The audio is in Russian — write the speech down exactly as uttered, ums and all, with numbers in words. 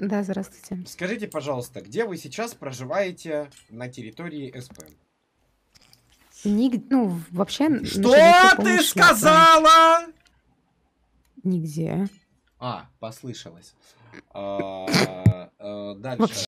Да, здравствуйте. Скажите, пожалуйста, где вы сейчас проживаете на территории СП? Ник ну, вообще, н Что наша жилплощадь ты полностью занята. сказала? Нигде. А, послышалось. А, э, дальше. Вообще